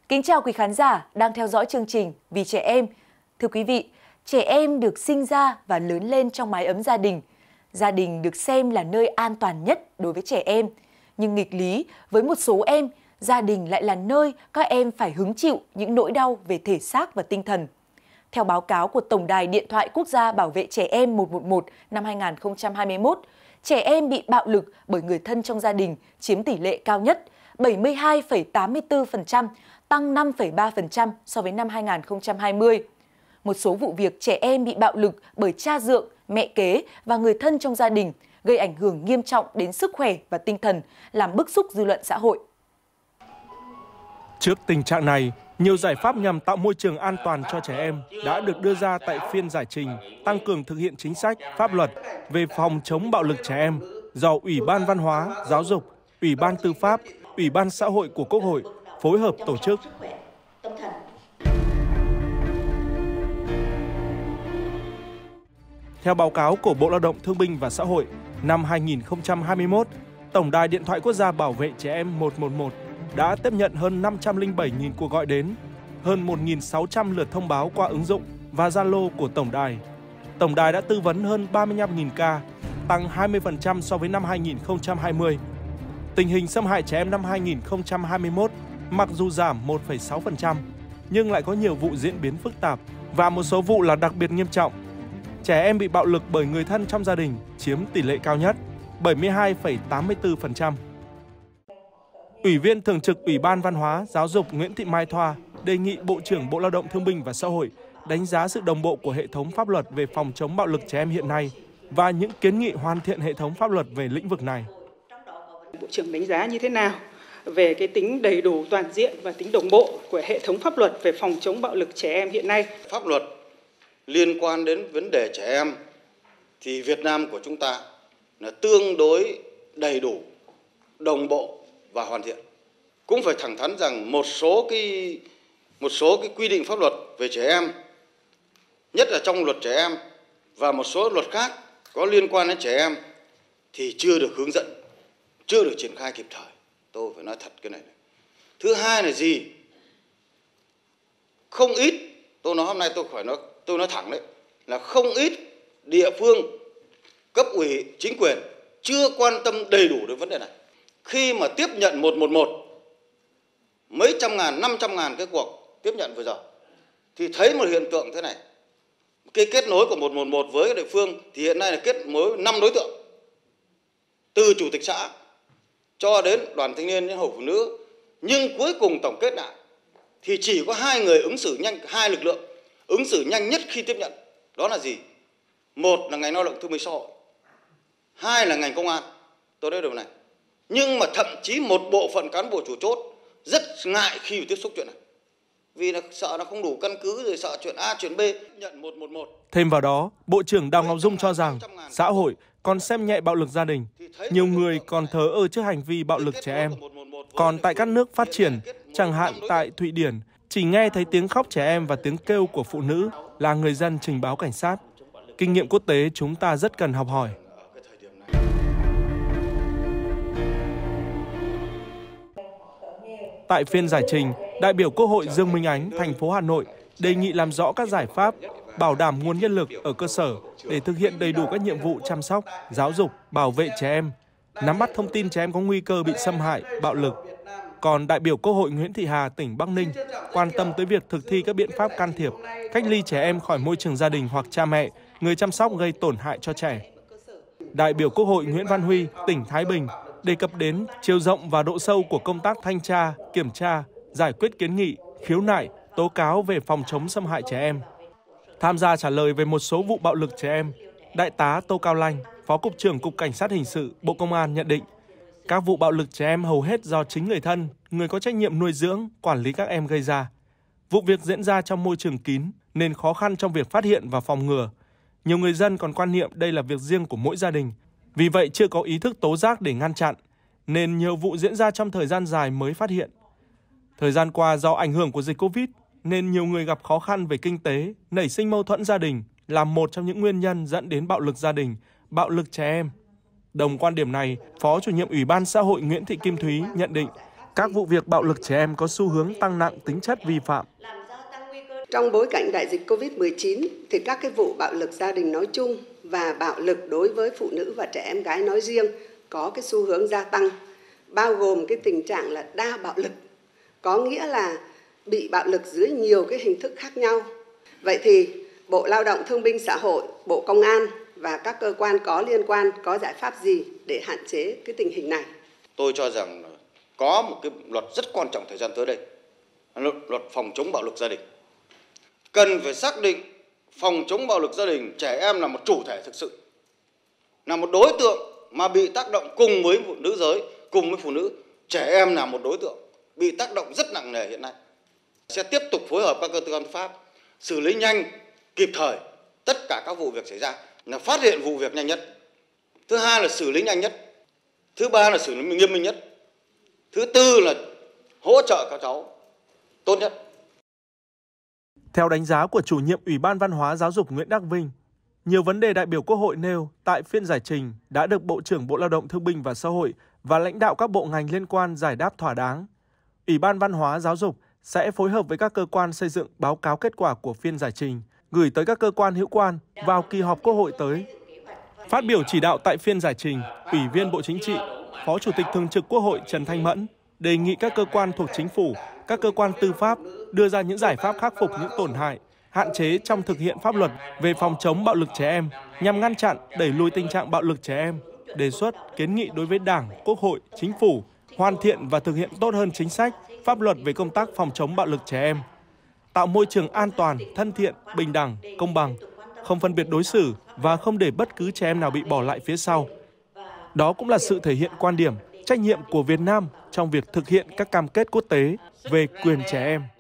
Kính chào quý khán giả đang theo dõi chương trình Vì Trẻ Em. Thưa quý vị, trẻ em được sinh ra và lớn lên trong mái ấm gia đình. Gia đình được xem là nơi an toàn nhất đối với trẻ em. Nhưng nghịch lý, với một số em, gia đình lại là nơi các em phải hứng chịu những nỗi đau về thể xác và tinh thần. Theo báo cáo của Tổng đài Điện thoại Quốc gia Bảo vệ Trẻ Em 111 năm 2021, trẻ em bị bạo lực bởi người thân trong gia đình chiếm tỷ lệ cao nhất, 72,84%, tăng 5,3% so với năm 2020. Một số vụ việc trẻ em bị bạo lực bởi cha dượng, mẹ kế và người thân trong gia đình gây ảnh hưởng nghiêm trọng đến sức khỏe và tinh thần, làm bức xúc dư luận xã hội. Trước tình trạng này, nhiều giải pháp nhằm tạo môi trường an toàn cho trẻ em đã được đưa ra tại phiên giải trình tăng cường thực hiện chính sách, pháp luật về phòng chống bạo lực trẻ em do Ủy ban Văn hóa, Giáo dục, Ủy ban Tư pháp, Ủy ban Xã hội của Quốc hội phối hợp tổ chức. Theo báo cáo của Bộ Lao động Thương binh và Xã hội, năm 2021, Tổng đài Điện thoại Quốc gia Bảo vệ Trẻ Em 111 đã tiếp nhận hơn 507.000 cuộc gọi đến, hơn 1.600 lượt thông báo qua ứng dụng và Zalo của Tổng đài. Tổng đài đã tư vấn hơn 35.000 ca, tăng 20% so với năm 2020. Tình hình xâm hại trẻ em năm 2021 mặc dù giảm 1,6%, nhưng lại có nhiều vụ diễn biến phức tạp và một số vụ là đặc biệt nghiêm trọng. Trẻ em bị bạo lực bởi người thân trong gia đình chiếm tỷ lệ cao nhất, 72,84%. Ủy viên Thường trực Ủy ban Văn hóa, Giáo dục Nguyễn Thị Mai Thoa đề nghị Bộ trưởng Bộ Lao động Thương binh và Xã hội đánh giá sự đồng bộ của hệ thống pháp luật về phòng chống bạo lực trẻ em hiện nay và những kiến nghị hoàn thiện hệ thống pháp luật về lĩnh vực này. Bộ trưởng đánh giá như thế nào về cái tính đầy đủ, toàn diện và tính đồng bộ của hệ thống pháp luật về phòng chống bạo lực trẻ em hiện nay? Pháp luật liên quan đến vấn đề trẻ em thì Việt Nam của chúng ta là tương đối đầy đủ, đồng bộ và hoàn thiện. Cũng phải thẳng thắn rằng một số cái quy định pháp luật về trẻ em, nhất là trong luật trẻ em và một số luật khác có liên quan đến trẻ em thì chưa được hướng dẫn, chưa được triển khai kịp thời. Tôi phải nói thật cái này. Thứ hai là gì? Không ít, tôi nói hôm nay tôi nói thẳng đấy, là không ít địa phương, cấp ủy, chính quyền chưa quan tâm đầy đủ đến vấn đề này. Khi mà tiếp nhận 111, mấy trăm ngàn, 500.000 cái cuộc tiếp nhận vừa rồi, thì thấy một hiện tượng thế này. Cái kết nối của 111 với địa phương thì hiện nay là kết nối 5 đối tượng. Từ chủ tịch xã cho đến đoàn thanh niên, những hội phụ nữ. Nhưng cuối cùng tổng kết lại thì chỉ có 2 người ứng xử nhanh, 2 lực lượng ứng xử nhanh nhất khi tiếp nhận. Đó là gì? Một là ngành lao động thương binh xã hội, 2 là ngành công an. Tôi nói điều này. Nhưng mà thậm chí một bộ phận cán bộ chủ chốt rất ngại khi tiếp xúc chuyện này. Vì là sợ nó không đủ căn cứ, rồi sợ chuyện A, chuyện B, nhận 111. Thêm vào đó, Bộ trưởng Đào Ngọc Dung cho rằng xã hội còn xem nhẹ bạo lực gia đình. Nhiều người còn thờ ơ trước hành vi bạo lực trẻ em. Còn tại các nước phát triển, chẳng hạn tại Thụy Điển, chỉ nghe thấy tiếng khóc trẻ em và tiếng kêu của phụ nữ là người dân trình báo cảnh sát. Kinh nghiệm quốc tế chúng ta rất cần học hỏi. Tại phiên giải trình, đại biểu Quốc hội Dương Minh Ánh, thành phố Hà Nội đề nghị làm rõ các giải pháp bảo đảm nguồn nhân lực ở cơ sở để thực hiện đầy đủ các nhiệm vụ chăm sóc, giáo dục, bảo vệ trẻ em, nắm bắt thông tin trẻ em có nguy cơ bị xâm hại, bạo lực. Còn đại biểu Quốc hội Nguyễn Thị Hà, tỉnh Bắc Ninh quan tâm tới việc thực thi các biện pháp can thiệp, cách ly trẻ em khỏi môi trường gia đình hoặc cha mẹ, người chăm sóc gây tổn hại cho trẻ. Đại biểu Quốc hội Nguyễn Văn Huy, tỉnh Thái Bình đề cập đến chiều rộng và độ sâu của công tác thanh tra, kiểm tra, giải quyết kiến nghị, khiếu nại, tố cáo về phòng chống xâm hại trẻ em. Tham gia trả lời về một số vụ bạo lực trẻ em, Đại tá Tô Cao Lanh, Phó Cục trưởng Cục Cảnh sát Hình sự, Bộ Công an nhận định, các vụ bạo lực trẻ em hầu hết do chính người thân, người có trách nhiệm nuôi dưỡng, quản lý các em gây ra. Vụ việc diễn ra trong môi trường kín nên khó khăn trong việc phát hiện và phòng ngừa. Nhiều người dân còn quan niệm đây là việc riêng của mỗi gia đình, vì vậy chưa có ý thức tố giác để ngăn chặn, nên nhiều vụ diễn ra trong thời gian dài mới phát hiện. Thời gian qua do ảnh hưởng của dịch Covid nên nhiều người gặp khó khăn về kinh tế, nảy sinh mâu thuẫn gia đình là một trong những nguyên nhân dẫn đến bạo lực gia đình, bạo lực trẻ em. Đồng quan điểm này, Phó Chủ nhiệm Ủy ban Xã hội Nguyễn Thị Kim Thúy nhận định Các vụ việc bạo lực trẻ em có xu hướng tăng nặng tính chất vi phạm. Trong bối cảnh đại dịch Covid-19 thì các cái vụ bạo lực gia đình nói chung và bạo lực đối với phụ nữ và trẻ em gái nói riêng có cái xu hướng gia tăng, bao gồm cái tình trạng là đa bạo lực, có nghĩa là bị bạo lực dưới nhiều cái hình thức khác nhau. Vậy thì Bộ Lao động Thương binh Xã hội, Bộ Công an và các cơ quan có liên quan có giải pháp gì để hạn chế cái tình hình này? Tôi cho rằng có một cái luật rất quan trọng thời gian tới đây, luật phòng chống bạo lực gia đình. Cần phải xác định phòng chống bạo lực gia đình, trẻ em là một chủ thể thực sự, là một đối tượng mà bị tác động cùng với nữ giới, cùng với phụ nữ. Trẻ em là một đối tượng bị tác động rất nặng nề hiện nay. Sẽ tiếp tục phối hợp các cơ quan tư pháp, xử lý nhanh, kịp thời tất cả các vụ việc xảy ra, là phát hiện vụ việc nhanh nhất. Thứ hai là xử lý nhanh nhất. Thứ ba là xử lý nghiêm minh nhất. Thứ tư là hỗ trợ các cháu tốt nhất. Theo đánh giá của chủ nhiệm Ủy ban Văn hóa Giáo dục Nguyễn Đắc Vinh, nhiều vấn đề đại biểu Quốc hội nêu tại phiên giải trình đã được Bộ trưởng Bộ Lao động Thương binh và Xã hội và lãnh đạo các bộ ngành liên quan giải đáp thỏa đáng. Ủy ban Văn hóa Giáo dục sẽ phối hợp với các cơ quan xây dựng báo cáo kết quả của phiên giải trình, gửi tới các cơ quan hữu quan vào kỳ họp Quốc hội tới. Phát biểu chỉ đạo tại phiên giải trình, Ủy viên Bộ Chính trị, Phó Chủ tịch Thường trực Quốc hội Trần Thanh Mẫn đề nghị các cơ quan thuộc Chính phủ, các cơ quan tư pháp đưa ra những giải pháp khắc phục những tổn hại, hạn chế trong thực hiện pháp luật về phòng chống bạo lực trẻ em nhằm ngăn chặn, đẩy lùi tình trạng bạo lực trẻ em, đề xuất, kiến nghị đối với Đảng, Quốc hội, Chính phủ, hoàn thiện và thực hiện tốt hơn chính sách, pháp luật về công tác phòng chống bạo lực trẻ em, tạo môi trường an toàn, thân thiện, bình đẳng, công bằng, không phân biệt đối xử và không để bất cứ trẻ em nào bị bỏ lại phía sau. Đó cũng là sự thể hiện quan điểm, trách nhiệm của Việt Nam trong việc thực hiện các cam kết quốc tế về quyền trẻ em.